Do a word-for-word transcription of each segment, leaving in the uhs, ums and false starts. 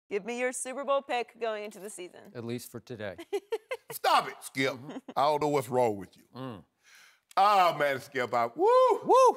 Give me your Super Bowl pick going into the season. At least for today. Stop it, Skip. I don't know what's wrong with you. Mm. Oh, man, Skip, I, woo! Woo!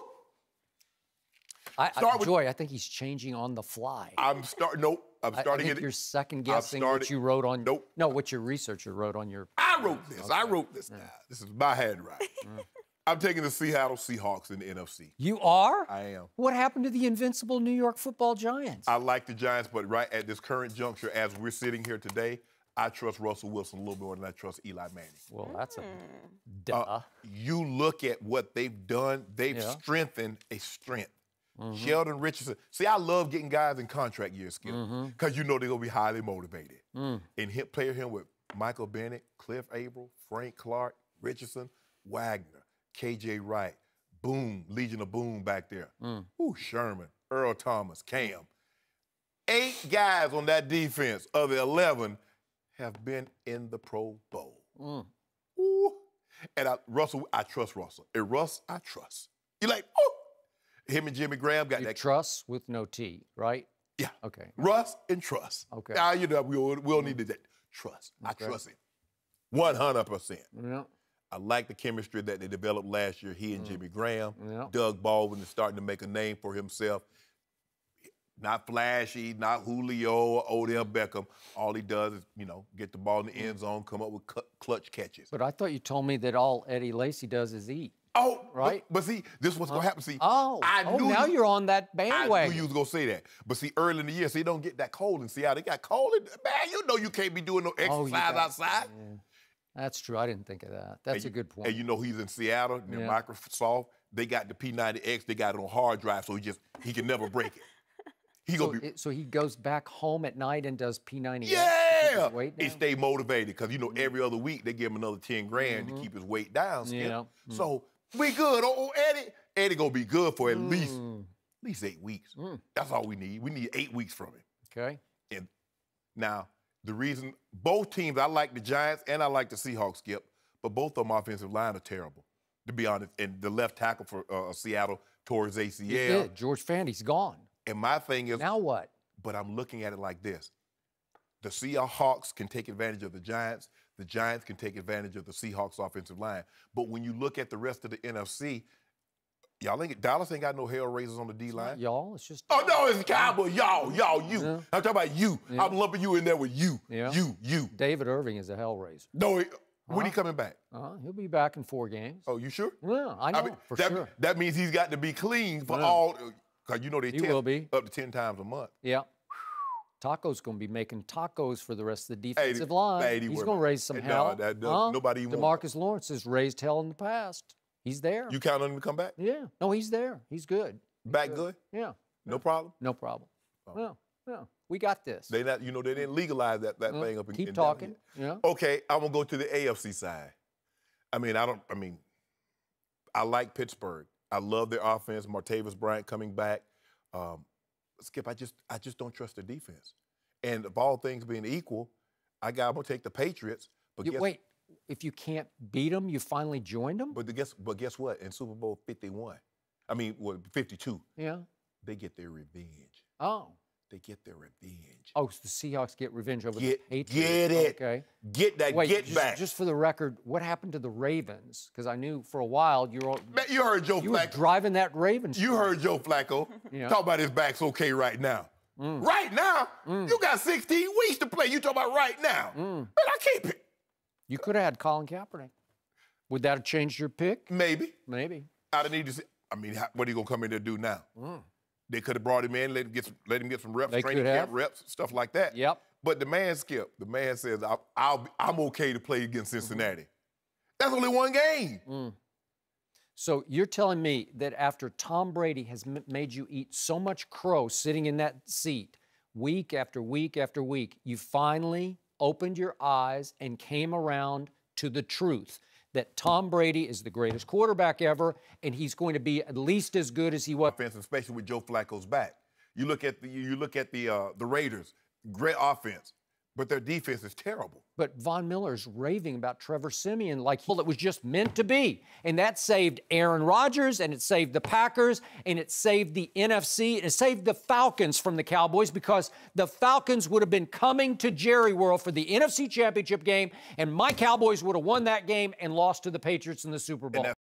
I, I, with, Joy, I think he's changing on the fly. I'm starting, nope, I'm starting I, I think it. you're second guessing started, what you wrote on, nope. no, what your researcher wrote on your. I wrote this, okay. I wrote this yeah. now. This is my handwriting. mm. I'm taking the Seattle Seahawks in the N F C. You are? I am. What happened to the invincible New York Football Giants? I like the Giants, but right at this current juncture, as we're sitting here today, I trust Russell Wilson a little more than I trust Eli Manning. Well, that's a duh. Uh, you look at what they've done, they've yeah. strengthened a strength. Mm-hmm. Sheldon Richardson. See, I love getting guys in contract years, Skip, because mm-hmm. you know they're going to be highly motivated. Mm. And hit, player him with Michael Bennett, Cliff Averill, Frank Clark, Richardson, Wagner, K J Wright, Boom, Legion of Boom back there. Mm. Ooh, Sherman, Earl Thomas, Cam. Eight guys on that defense of the eleven have been in the Pro Bowl. Mm. Ooh. And I, Russell, I trust Russell. And Russ, I trust. You're like, oh. Him and Jimmy Graham got you that. Trust with no T, right? Yeah. Okay. Russ and trust. Okay. Now, you know, we'll, we'll need that. Trust. Okay. I trust him. one hundred percent. Yeah. I like the chemistry that they developed last year, he and mm. Jimmy Graham. Yeah. Doug Baldwin is starting to make a name for himself. Not flashy, not Julio or Odell Beckham. All he does is, you know, get the ball in the end zone, come up with clutch catches. But I thought you told me that all Eddie Lacy does is eat. Oh, right. But, but see, this is what's huh? gonna happen. See, oh, I oh, knew now you, you're on that bandwagon. I knew you was gonna say that. But see, early in the year, see, they don't get that cold in Seattle. They got cold. In, man, you know you can't be doing no exercise oh, got, outside. Yeah. That's true. I didn't think of that. That's and a good point. And you know he's in Seattle. And yeah. Microsoft, they got the P ninety X. They got it on hard drive, so he just he can never break it. He so, gonna be. It, so he goes back home at night and does P ninety X. Yeah. Weight he stay motivated because you know mm-hmm. every other week they give him another ten grand mm-hmm. to keep his weight down. Yeah. Mm-hmm. So. We good. Oh, oh, Eddie. Eddie gonna be good for at mm. least at least eight weeks. Mm. That's all we need. We need eight weeks from him. Okay. And now, the reason both teams, I like the Giants and I like the Seahawks, Skip, but both of them offensive line are terrible, to be honest. And the left tackle for uh, Seattle tore his A C L. He did. George Fandy's gone. And my thing is. Now what? But I'm looking at it like this. The Seahawks can take advantage of the Giants. The Giants can take advantage of the Seahawks offensive line. But when you look at the rest of the N F C, y'all ain't Dallas ain't got no hell raisers on the D line. Y'all, it's just. Oh no, it's Cowboy. Y'all, y'all, you. Yeah. I'm talking about you. Yeah. I'm lumping you in there with you. Yeah. You, you. David Irving is a hell raiser. No, he, uh-huh. when he coming back? Uh-huh. He'll be back in four games. Oh, you sure? Yeah, I know, I mean, for that, sure. That means he's got to be clean for yeah. all, because you know they he test will be. up to ten times a month. Yeah. Taco's going to be making tacos for the rest of the defensive eighty, line. eighty He's were, going to raise some no, hell. That, that, huh? Nobody even DeMarcus Lawrence has raised hell in the past. He's there. You count on him to come back? Yeah. No, he's there. He's good. He's back good. good? Yeah. No problem? No problem. Oh. No, no. We got this. They not, you know, they didn't legalize that, that well, thing up in Keep in talking. Yeah. Okay, I'm going to go to the A F C side. I mean, I don't, I mean, I like Pittsburgh. I love their offense. Martavis Bryant coming back. Um, Skip, I just, I just don't trust their defense. And of all things being equal, I got, I'm going to take the Patriots. But you, guess, wait, if you can't beat them, you finally joined them? But the, guess, but guess what? In Super Bowl fifty-one, I mean, well, fifty-two, yeah, they get their revenge. Oh. They get their revenge. Oh, so the Seahawks get revenge over get, the Patriots. Get it. Okay. Get that, Wait, get just, back. Just for the record, what happened to the Ravens? Because I knew for a while you were Man, you heard Joe you Flacco. were driving that Ravens. You heard Joe Flacco yeah. talk about his back's okay right now. Mm. Right now? Mm. You got sixteen weeks to play. You talking about right now. Mm. Man, I keep it. You could have had Colin Kaepernick. Would that have changed your pick? Maybe. Maybe. I'd need to see. I mean, how, what are you going to come in there and do now? Mm. They could have brought him in, let him get some, let him get some reps, They training camp reps, stuff like that. Yep. But the man, Skip, the man says, I'll, I'll, I'm okay to play against Cincinnati. Mm-hmm. That's only one game. Mm. So you're telling me that after Tom Brady has m made you eat so much crow sitting in that seat week after week after week, you finally opened your eyes and came around to the truth that Tom Brady is the greatest quarterback ever, and he's going to be at least as good as he was. Offense, especially with Joe Flacco's back. You look at the you look at the uh, the Raiders, great offense. But their defense is terrible. But Von Miller's raving about Trevor Siemian like it was just meant to be. And that saved Aaron Rodgers, and it saved the Packers, and it saved the N F C, and it saved the Falcons from the Cowboys, because the Falcons would have been coming to Jerry World for the N F C Championship game, and my Cowboys would have won that game and lost to the Patriots in the Super Bowl.